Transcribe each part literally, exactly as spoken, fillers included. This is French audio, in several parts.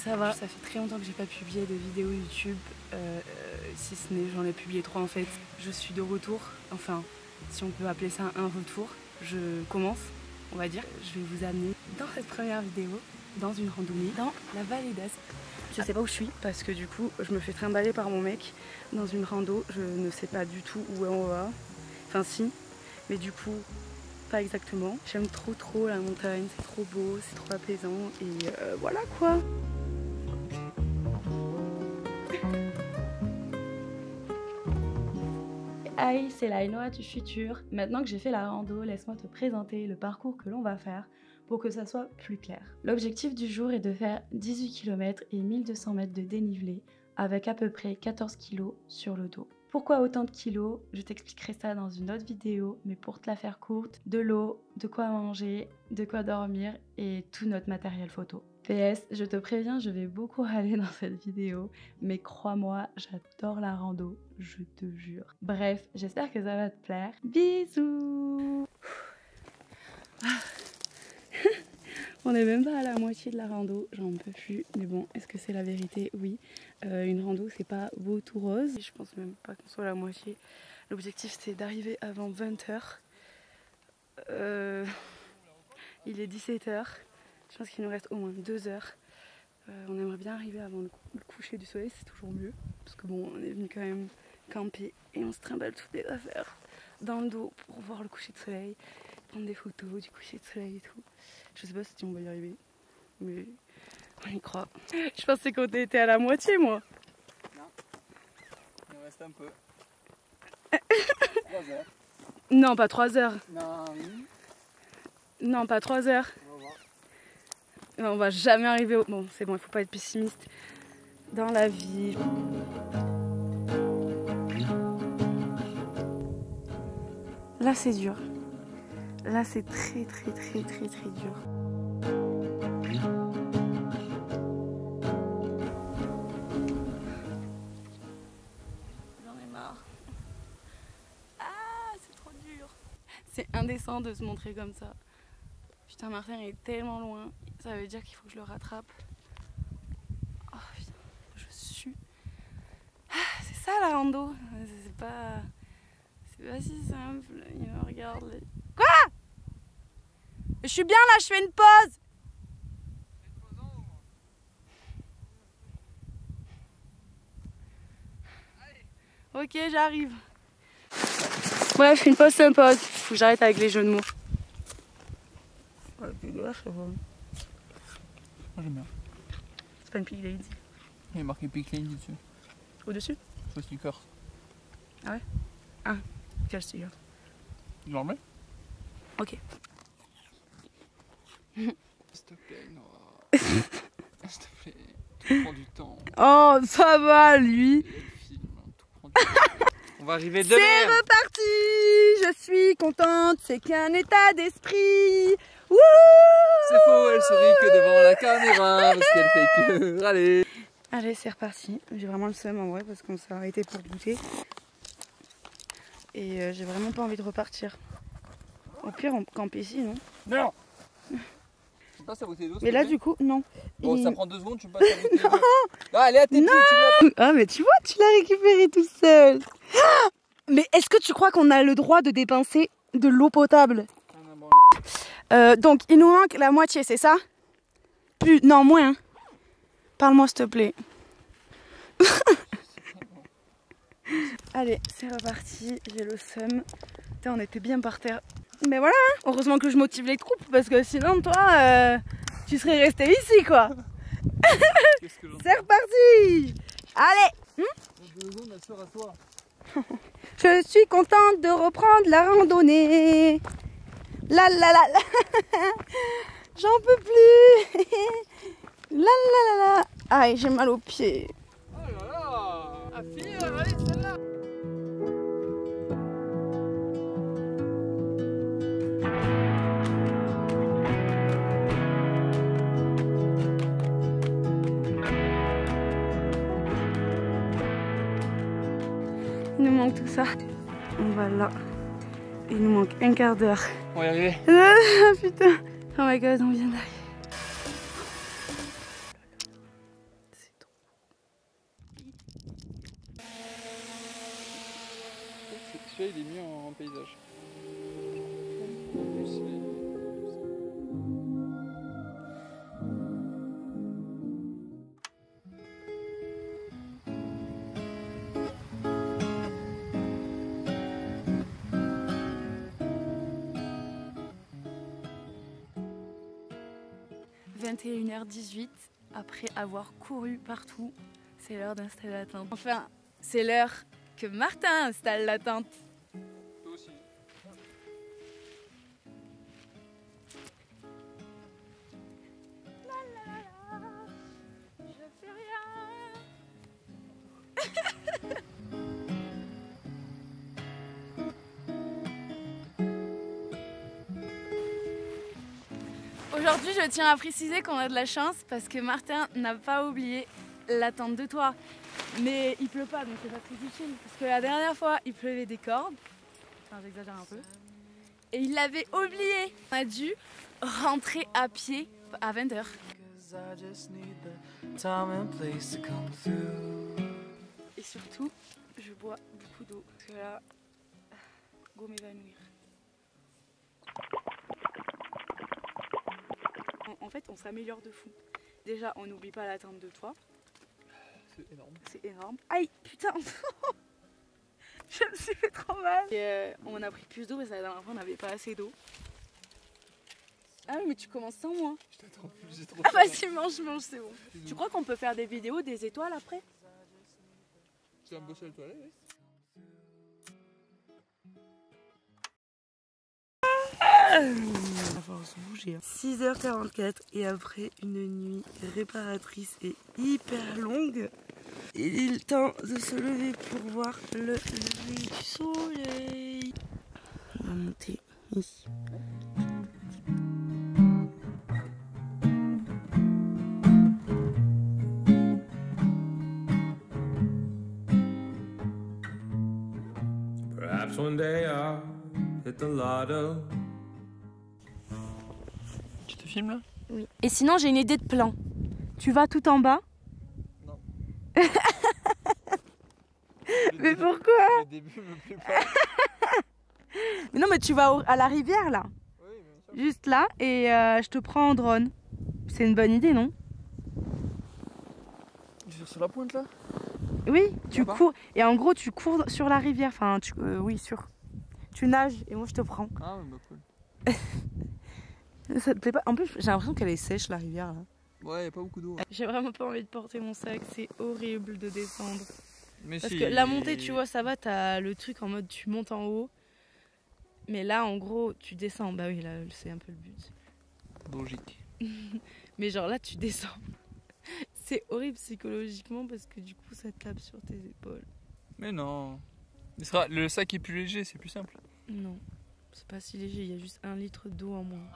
ça va. Ça fait très longtemps que j'ai pas publié de vidéos YouTube, euh, si ce n'est j'en ai publié trois en fait. Je suis de retour, enfin si on peut appeler ça un retour. Je commence, on va dire. Je vais vous amener dans cette première vidéo, dans une randonnée, dans la vallée d'Aspe. Je sais pas où je suis parce que du coup je me fais trimballer par mon mec dans une rando. Je ne sais pas du tout où on va. Enfin si, mais du coup pas exactement. J'aime trop trop la montagne, c'est trop beau, c'est trop apaisant et euh, voilà quoi. Aïe, c'est la Enoa du futur. Maintenant que j'ai fait la rando, laisse-moi te présenter le parcours que l'on va faire pour que ça soit plus clair. L'objectif du jour est de faire dix-huit kilomètres et mille deux cents mètres de dénivelé avec à peu près quatorze kilos sur le dos. Pourquoi autant de kilos? Je t'expliquerai ça dans une autre vidéo, mais pour te la faire courte, de l'eau, de quoi manger, de quoi dormir et tout notre matériel photo. P S, je te préviens, je vais beaucoup râler dans cette vidéo, mais crois-moi, j'adore la rando, je te jure. Bref, j'espère que ça va te plaire. Bisous. On n'est même pas à la moitié de la rando, j'en peux plus, mais bon, est-ce que c'est la vérité? Oui. Euh, une rando, c'est pas beau tout rose. Je pense même pas qu'on soit à la moitié. L'objectif, c'est d'arriver avant vingt heures. Euh, il est dix-sept heures. Je pense qu'il nous reste au moins deux heures. Euh, on aimerait bien arriver avant le, le coucher du soleil, c'est toujours mieux. Parce que bon, on est venu quand même camper et on se trimballe toutes les affaires dans le dos pour voir le coucher de soleil, prendre des photos du coucher de soleil et tout. Je sais pas si on va y arriver, mais on y croit. Je pensais qu'on était à la moitié, moi. Non, il nous reste un peu. trois heures. Non, pas trois heures. Non, oui. Non, pas trois heures. On va voir. Non, on va jamais arriver au... Bon, c'est bon, il faut pas être pessimiste dans la vie. Là, c'est dur. Là, c'est très, très, très, très, très dur. J'en ai marre. Ah, c'est trop dur. C'est indécent de se montrer comme ça. Putain, Martin est tellement loin. Ça veut dire qu'il faut que je le rattrape. Oh putain, je suis... Ah, c'est ça la rando. C'est pas... C'est pas si simple. Il me regarde. Les... Quoi? Je suis bien là, je fais une pause. Ok, j'arrive. Ouais, je fais une pause, c'est une pause. Faut que j'arrête avec les jeux de mots. Ouais, dégueulasse, ça va. Moi j'aime bien. C'est pas une Pig Lady. Il y a marqué Pig Lady dessus. Au-dessus? C'est sticker. Ah ouais? Ah, quel sticker? Tu le remets? Ok. S'il te plaît, Noah. S'il te plaît, tout prend du temps. Oh, ça va, lui. Film, tout prend du temps. On va arriver demain. C'est reparti. Je suis contente, c'est qu'un état d'esprit. Wouh! C'est faux, elle sourit que devant la caméra parce qu'elle fait que râler. Allez, c'est reparti. J'ai vraiment le seum en vrai parce qu'on s'est arrêté pour goûter. Et euh, j'ai vraiment pas envie de repartir. Au pire, on campe ici, non? Non. Tu passes à bouteille d'eau. Mais là, du coup, non. Bon, Il... ça prend deux secondes, tu passes à bouteille d'eau. Non, elle est à tes pieds, tu l'as pas. Ah, mais tu vois, tu l'as récupéré tout seul. Mais est-ce que tu crois qu'on a le droit de dépenser de l'eau potable? euh, Donc, il nous manque la moitié, c'est ça? Plus, non, moins. Hein. Parle-moi, s'il te plaît. Allez, c'est reparti. J'ai le seum. Putain, on était bien par terre. Mais voilà, hein. Heureusement que je motive les troupes parce que sinon, toi, euh, tu serais resté ici, quoi. C'est reparti. Allez. Hmm? Je suis contente de reprendre la randonnée. La la la la. J'en peux plus. La la la la. Aïe, j'ai mal aux pieds. Oh là là. À finir, allez, celle-là. Il nous manque tout ça. On va là. Il nous manque un quart d'heure. On va y arriver. Ah putain. Oh my god, on vient d'arriver. celui-là il est mis en, en paysage. En plus, il est... vingt et une heures dix-huit, après avoir couru partout, c'est l'heure d'installer la tente. Enfin, c'est l'heure que Martin installe la tente. Toi aussi. La la la, je fais rien. Aujourd'hui, je tiens à préciser qu'on a de la chance parce que Martin n'a pas oublié la tente de toit. Mais il pleut pas, donc c'est pas très utile. Parce que la dernière fois, il pleuvait des cordes. Enfin, j'exagère un peu. Et il l'avait oublié. On a dû rentrer à pied à vingt heures. Et surtout, je bois beaucoup d'eau. Parce que là, go m'évanouir. En fait, on s'améliore de fou. Déjà, on n'oublie pas la tente de toit. C'est énorme. C'est énorme. Aïe, putain. Je me suis fait trop mal. Et euh, on a pris plus d'eau parce que la dernière fois, on n'avait pas assez d'eau. Ah oui, mais tu commences sans moi. Je t'attends plus, j'ai trop Ah vas-y, mange, mange, c'est bon. Tu crois qu'on peut faire des vidéos, des étoiles après? Tu vas me bosser à la toilette, oui. Va falloir se bouger. six heures quarante-quatre et après une nuit réparatrice et hyper longue, il est le temps de se lever pour voir le lever du soleil. On va monter ici. Perhaps one day I'll hit the lotto. Tu te filmes là? Oui. Et sinon, j'ai une idée de plan. Tu vas tout en bas? Non. Mais pourquoi? Le début me plaît pas. Mais non, mais tu vas au, à la rivière là. Oui, bien sûr. Juste là et euh, je te prends en drone. C'est une bonne idée, non? Sur la pointe là? Oui, tu Là-bas cours. Et en gros, tu cours sur la rivière. Enfin, tu, euh, oui, sur. Tu nages et moi je te prends. Ah, bah cool. Ça te plaît pas? En plus, j'ai l'impression qu'elle est sèche la rivière là. Ouais, y a pas beaucoup d'eau. Hein. J'ai vraiment pas envie de porter mon sac, c'est horrible de descendre. Mais Parce si, que la montée, tu vois, ça va, t'as le truc en mode tu montes en haut. Mais là, en gros, tu descends. Bah oui, là, c'est un peu le but. Logique. Mais genre là, tu descends. C'est horrible psychologiquement parce que du coup, ça tape sur tes épaules. Mais non. Il sera... Le sac est plus léger, c'est plus simple. Non, c'est pas si léger, il y a juste un litre d'eau en moins.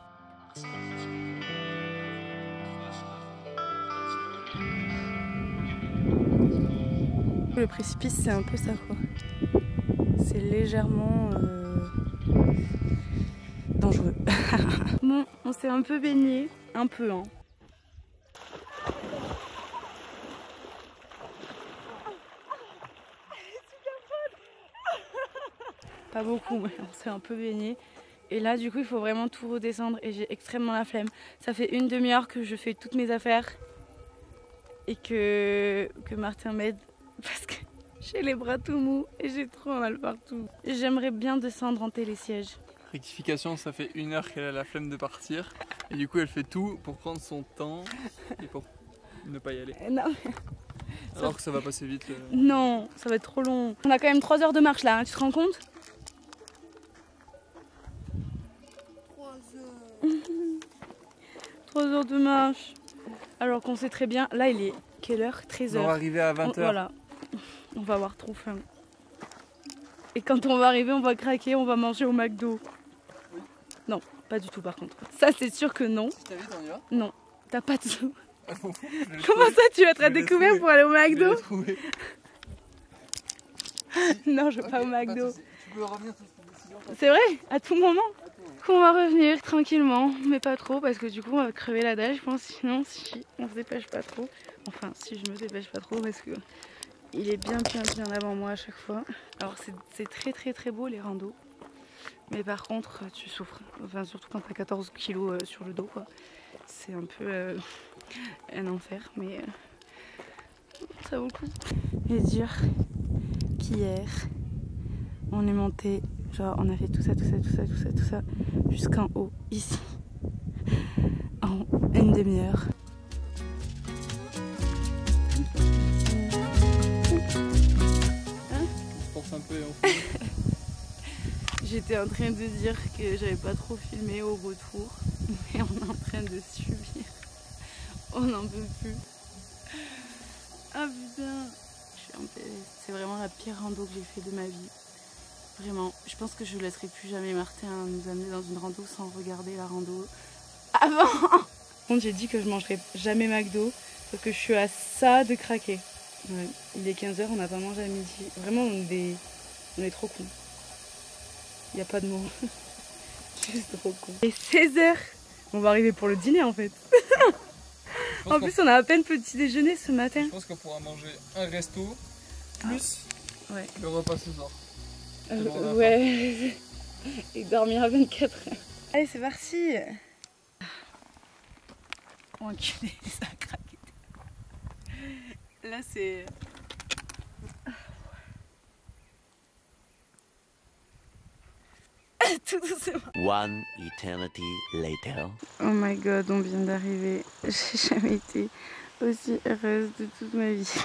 Le précipice, c'est un peu ça quoi. C'est légèrement euh, dangereux. Bon, on s'est un peu baigné, un peu hein. Pas beaucoup, mais on s'est un peu baigné. Et là, du coup, il faut vraiment tout redescendre et j'ai extrêmement la flemme. Ça fait une demi-heure que je fais toutes mes affaires et que, que Martin m'aide parce que j'ai les bras tout mous et j'ai trop mal partout. J'aimerais bien descendre en télésiège. Rectification, ça fait une heure qu'elle a la flemme de partir. Et du coup, elle fait tout pour prendre son temps et pour ne pas y aller. Non, mais... Alors que ça va passer vite. Le... non, ça va être trop long. On a quand même trois heures de marche là, hein, tu te rends compte? trois heures de marche. Alors qu'on sait très bien, là il est quelle heure? treize heures. On va arriver à vingt heures. Voilà, on va avoir trop faim. Et quand on va arriver, on va craquer, on va manger au McDo. Oui. Non, pas du tout par contre. Ça c'est sûr que non. Si t'invites, on y va? Non, t'as pas de sous. Ah bon, Comment ça tu vas te la Je vais découvrir trouver. pour aller au Je vais McDo? le trouver. Non, je vais Ok, pas au pas de McDo. souci. Tu peux revenir sur cette décision. C'est vrai? À tout moment? À tout moment. Du coup, on va revenir tranquillement, mais pas trop, parce que du coup, on va crever la dalle, je pense. Sinon, si on se dépêche pas trop, enfin, si je me dépêche pas trop, parce que il est bien bien bien avant moi à chaque fois. Alors c'est très très très beau les randos. Mais par contre tu souffres. Enfin surtout quand t'as quatorze kilos euh, sur le dos quoi. C'est un peu euh, un enfer mais euh, ça vaut le coup. Et dire qu'hier on est monté, genre on a fait tout ça, tout ça, tout ça, tout ça, tout ça jusqu'en haut ici en une demi-heure. Un peu et on fait. J'étais en train de dire que j'avais pas trop filmé au retour, mais on est en train de subir. On n'en peut plus. Ah putain, je suis en P L S. C'est vraiment la pire rando que j'ai fait de ma vie. Vraiment, je pense que je laisserai plus jamais Martin nous amener dans une rando sans regarder la rando avant. Par contre, j'ai dit que je mangerai jamais McDo parce que je suis à ça de craquer. Ouais. Il est quinze heures, on n'a pas mangé à midi. Vraiment, on est, des... on est trop cons. Il n'y a pas de mots. Juste trop cons. Et seize heures, on va arriver pour le dîner en fait. En plus, on a à peine petit déjeuner ce matin. Je pense qu'on pourra manger un resto plus ah. Ouais. le repas ce soir. Euh, ouais. Et dormir à vingt-quatre heures. Allez, c'est parti. Enculé, ça a craqué. Là, c'est... Tout doucement. One eternity later. Oh my god, on vient d'arriver. J'ai jamais été aussi heureuse de toute ma vie.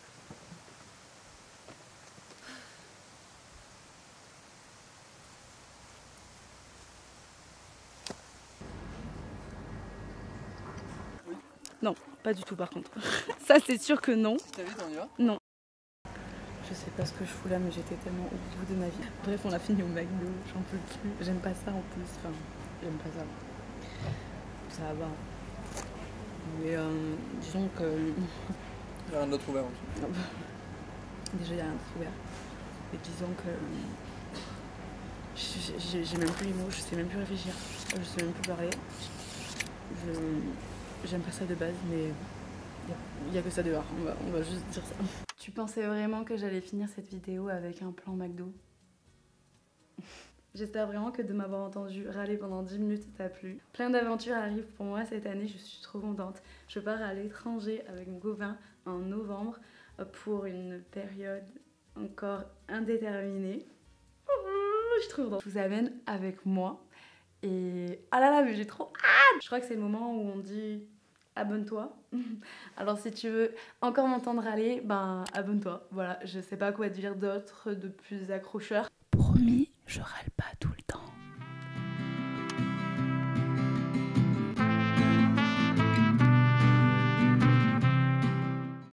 Non, pas du tout par contre. Ça c'est sûr que non. Si t'invites, on y va ? Non. Je sais pas ce que je fous là, mais j'étais tellement au bout de ma vie. Bref, on a fini au McDo, j'en peux plus. J'aime pas ça en plus. Enfin, j'aime pas ça. Ça va. Mais euh, disons que... Il y a un autre ouvert aussi. Déjà, il y a un autre ouvert. Et disons que... J'ai même plus les mots, je sais même plus réfléchir. Je sais même plus parler. Je... J'aime pas ça de base, mais il n'y a, a que ça dehors, on va, on va juste dire ça. Tu pensais vraiment que j'allais finir cette vidéo avec un plan McDo? J'espère vraiment que de m'avoir entendu râler pendant dix minutes t'a plu. Plein d'aventures arrivent pour moi cette année, je suis trop contente. Je pars à l'étranger avec mon copain en novembre pour une période encore indéterminée. Je suis trop contente. Je vous amène avec moi. Et ah là là, mais j'ai trop hâte! Je crois que c'est le moment où on dit abonne-toi. Alors si tu veux encore m'entendre râler, ben abonne-toi. Voilà, je sais pas quoi dire d'autre de plus accrocheur. Promis, je râle pas tout le temps.